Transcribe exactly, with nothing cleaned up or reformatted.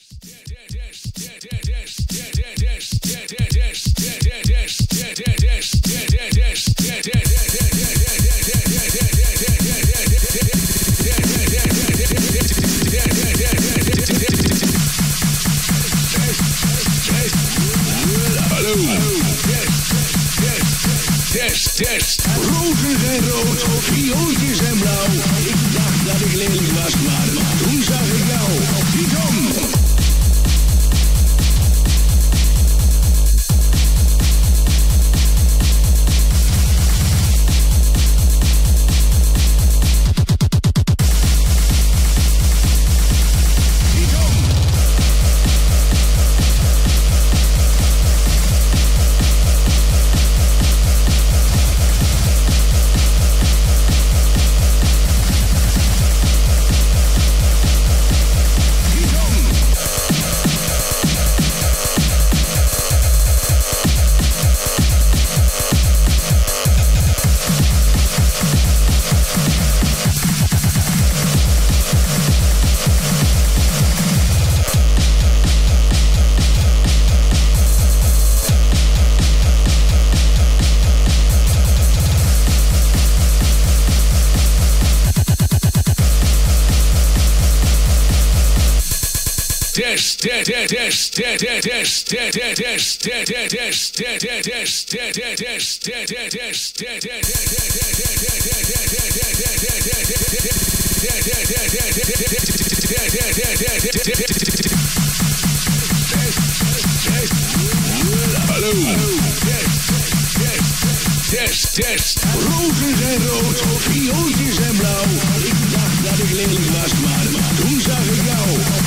Test, test. Rozen zijn rood, viooltjes zijn blauw. Ik dacht dat ik lelijk was, maar toen zag ik jou. Tom. Test, test, test, test, test, test, test, test, test, test, test, Hallo. Test, test. Rozen zijn rood, viooltjes zijn blauw. Ik dacht dat ik lelijk was, maar toen zag ik jou.